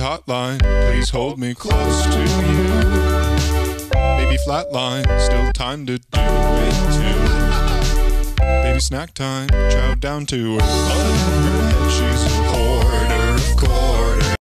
hotline, please hold me close to you. Baby flatline, still time to do it too. Baby snack time, chow down to her butt. Her head, she's a whore.